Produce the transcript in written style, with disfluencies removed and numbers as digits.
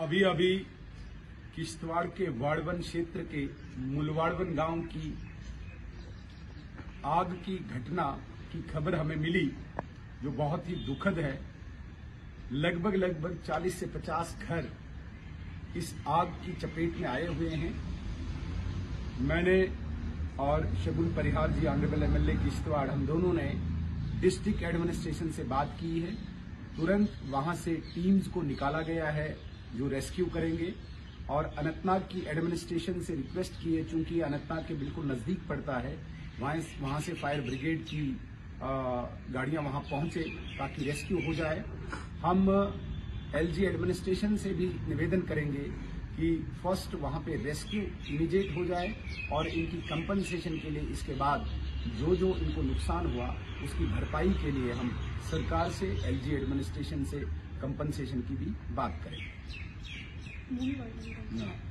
अभी अभी किश्तवाड़ के वाड़वन क्षेत्र के मुलवाड़वन गांव की आग की घटना की खबर हमें मिली, जो बहुत ही दुखद है। लगभग 40 से 50 घर इस आग की चपेट में आए हुए हैं। मैंने और शगुन परिहार जी, ऑनरेबल एमएलए किश्तवाड़, हम दोनों ने डिस्ट्रिक्ट एडमिनिस्ट्रेशन से बात की है। तुरंत वहां से टीम्स को निकाला गया है जो रेस्क्यू करेंगे, और अनंतनाग की एडमिनिस्ट्रेशन से रिक्वेस्ट की है, चूंकि अनंतनाग के बिल्कुल नजदीक पड़ता है, वहां से फायर ब्रिगेड की गाड़ियां वहां पहुंचे ताकि रेस्क्यू हो जाए। हम एलजी एडमिनिस्ट्रेशन से भी निवेदन करेंगे कि फर्स्ट वहां पे रेस्क्यू इमीडिएट हो जाए, और इनकी कंपनसेशन के लिए इसके बाद जो इनको नुकसान हुआ उसकी भरपाई के लिए हम सरकार से, एलजी एडमिनिस्ट्रेशन से कंपनसेशन की भी बात करेंगे।